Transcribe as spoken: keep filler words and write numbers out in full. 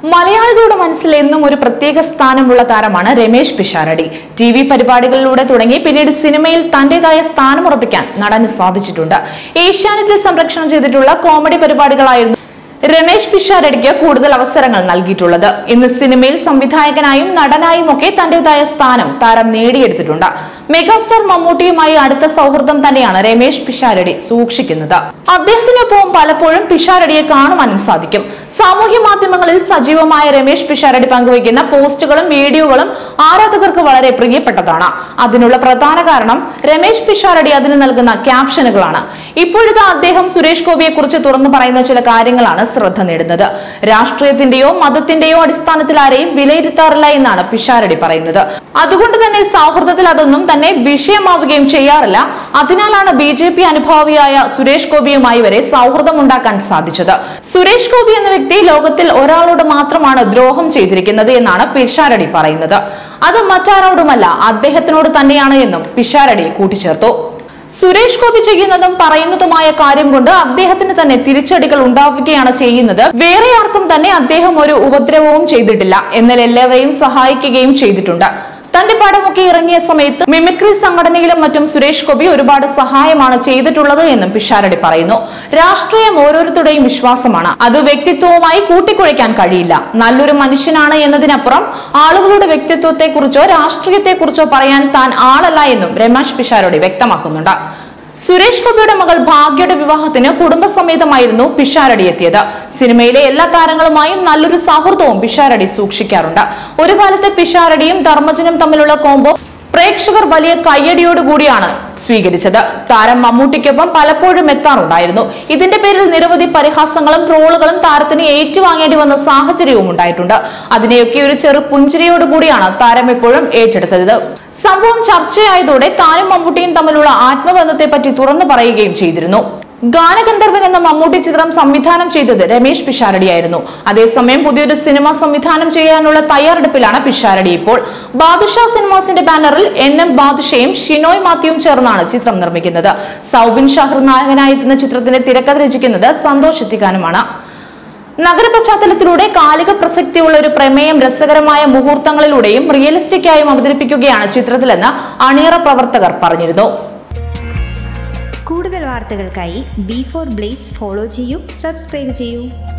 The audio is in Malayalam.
മലയാളികളുടെ മനസ്സിൽ എന്നും ഒരു പ്രത്യേക സ്ഥാനമുള്ള താരമാണ് രമേശ് പിഷാരടി. ടി വി പരിപാടികളിലൂടെ തുടങ്ങി പിന്നീട് സിനിമയിൽ തന്റേതായ സ്ഥാനം ഉറപ്പിക്കാൻ നടന് സാധിച്ചിട്ടുണ്ട്. ഏഷ്യാനെറ്റിൽ സംപ്രേഷണം ചെയ്തിട്ടുള്ള കോമഡി പരിപാടികളായിരുന്നു രമേശ് പിഷാരടിക്ക് കൂടുതൽ അവസരങ്ങൾ നൽകിയിട്ടുള്ളത്. ഇന്ന് സിനിമയിൽ സംവിധായകനായും നടനായും ഒക്കെ തന്റേതായ സ്ഥാനം താരം നേടിയെടുത്തിട്ടുണ്ട്. മെഗാസ്റ്റാർ മമ്മൂട്ടിയുമായി അടുത്ത സൗഹൃദം തന്നെയാണ് രമേശ് പിഷാരടി സൂക്ഷിക്കുന്നത്. അദ്ദേഹത്തിനൊപ്പം പലപ്പോഴും പിഷാരടിയെ കാണുവാനും സാധിക്കും. സാമൂഹ്യ മാധ്യമങ്ങളിൽ സജീവമായ രമേശ് പിഷാരടി പങ്കുവയ്ക്കുന്ന പോസ്റ്റുകളും വീഡിയോകളും ആരാധകർക്ക് വളരെ പ്രിയപ്പെട്ടതാണ്. അതിനുള്ള പ്രധാന കാരണം രമേശ് പിഷാരടി അതിന് നൽകുന്ന ക്യാപ്ഷനുകളാണ്. ഇപ്പോഴത്തെ അദ്ദേഹം സുരേഷ് ഗോപിയെ കുറിച്ച് തുറന്നു പറയുന്ന ചില കാര്യങ്ങളാണ് ശ്രദ്ധ നേടുന്നത്. രാഷ്ട്രീയത്തിന്റെയോ മതത്തിന്റെയോ അടിസ്ഥാനത്തിൽ ആരെയും വിലയിരുത്താറില്ല എന്നാണ് പിഷാരടി പറയുന്നത്. അതുകൊണ്ട് തന്നെ സൗഹൃദത്തിൽ അതൊന്നും തന്നെ വിഷയമാവുകയും ചെയ്യാറില്ല. അതിനാലാണ് ബി ജെ പി അനുഭാവിയായ സുരേഷ് ഗോപിയുമായി വരെ സൗഹൃദം ഉണ്ടാക്കാൻ സാധിച്ചത്. സുരേഷ് ഗോപി എന്ന വ്യക്തി ലോകത്തിൽ ഒരാളോട് മാത്രമാണ് ദ്രോഹം ചെയ്തിരിക്കുന്നത് എന്നാണ് പിഷാരടി പറയുന്നത്. അത് മറ്റാരോടുമല്ല, അദ്ദേഹത്തിനോട് തന്നെയാണ് എന്നും പിഷാരടി കൂട്ടിച്ചേർത്തു. സുരേഷ് ഗോപി ചെയ്യുന്നതും പറയുന്നതുമായ കാര്യം കൊണ്ട് അദ്ദേഹത്തിന് തന്നെ തിരിച്ചടികൾ ഉണ്ടാവുകയാണ് ചെയ്യുന്നത്. വേറെ ആർക്കും തന്നെ അദ്ദേഹം ഒരു ഉപദ്രവവും ചെയ്തിട്ടില്ല, എന്നാൽ എല്ലാവരെയും സഹായിക്കുകയും ചെയ്തിട്ടുണ്ട്. തന്റെ പടമൊക്കെ ഇറങ്ങിയ സമയത്ത് മിമിക്രി സംഘടനയിലും മറ്റും സുരേഷ് ഗോപി ഒരുപാട് സഹായമാണ് ചെയ്തിട്ടുള്ളത് എന്നും പിഷാരടി പറയുന്നു. രാഷ്ട്രീയം ഓരോരുത്തരുടെയും വിശ്വാസമാണ്, അത് വ്യക്തിത്വവുമായി കൂട്ടിക്കുഴയ്ക്കാൻ കഴിയില്ല. നല്ലൊരു മനുഷ്യനാണ് എന്നതിനപ്പുറം ആളുകളുടെ വ്യക്തിത്വത്തെ കുറിച്ചോ രാഷ്ട്രീയത്തെ കുറിച്ചോ പറയാൻ താൻ ആളല്ല എന്നും രമേശ് പിഷാരടി വ്യക്തമാക്കുന്നുണ്ട്. സുരേഷ് ഗോപിയുടെ മകൾ ഭാഗ്യയുടെ വിവാഹത്തിന് കുടുംബസമേതമായിരുന്നു പിഷാരടി എത്തിയത്. സിനിമയിലെ എല്ലാ താരങ്ങളുമായും നല്ലൊരു സൗഹൃദവും പിഷാരടി സൂക്ഷിക്കാറുണ്ട്. ഒരു കാലത്ത് പിഷാരടിയും ധർമ്മജനും തമ്മിലുള്ള കോംബോ പ്രേക്ഷകർ വലിയ കയ്യടിയോടുകൂടിയാണ് സ്വീകരിച്ചത്. താരം മമ്മൂട്ടിക്കൊപ്പം പലപ്പോഴും എത്താറുണ്ടായിരുന്നു. ഇതിന്റെ പേരിൽ നിരവധി പരിഹാസങ്ങളും ട്രോളുകളും താരത്തിന് ഏറ്റുവാങ്ങേണ്ടി വന്ന സാഹചര്യവും ഉണ്ടായിട്ടുണ്ട്. അതിനെയൊക്കെ ഒരു ചെറു പുഞ്ചിരിയോടുകൂടിയാണ് താരം എപ്പോഴും ഏറ്റെടുത്തത്. സംഭവം ചർച്ചയായതോടെ താനും മമ്മൂട്ടിയും തമ്മിലുള്ള ആത്മബന്ധത്തെ പറ്റി തുറന്നു പറയുകയും ചെയ്തിരുന്നു. ഗാനഗന്ധർവൻ എന്ന മമ്മൂട്ടി ചിത്രം സംവിധാനം ചെയ്തത് രമേശ് പിഷാരടിയായിരുന്നു. അതേസമയം പുതിയൊരു സിനിമ സംവിധാനം ചെയ്യാനുള്ള തയ്യാറെടുപ്പിലാണ് പിഷാരടി ഇപ്പോൾ. ബാദുഷാ സിനിമാസിന്റെ ബാനറിൽ എൻ എം ബാദുഷയും ഷിനോയ് മാത്യുവും ചേർന്നാണ് ചിത്രം നിർമ്മിക്കുന്നത്. സൗബിൻ ഷഹർ നായകനായെത്തുന്ന ചിത്രത്തിന്റെ തിരക്കഥ രചിക്കുന്നത് സന്തോഷ് എത്തിക്കാനുമാണ്. നഗര പശ്ചാത്തലത്തിലൂടെ കാലിക പ്രസക്തിയുള്ള ഒരു പ്രമേയം രസകരമായ മുഹൂർത്തങ്ങളിലൂടെയും റിയലിസ്റ്റിക് ആയും അവതരിപ്പിക്കുകയാണ് ചിത്രത്തിലെന്ന് അണിയറ പ്രവർത്തകർ പറഞ്ഞിരുന്നു. കൂടുതൽ വാർത്തകൾക്കായി ബി ഫോർ ബ്ലേസ് ഫോളോ ചെയ്യൂ, സബ്സ്ക്രൈബ് ചെയ്യൂ.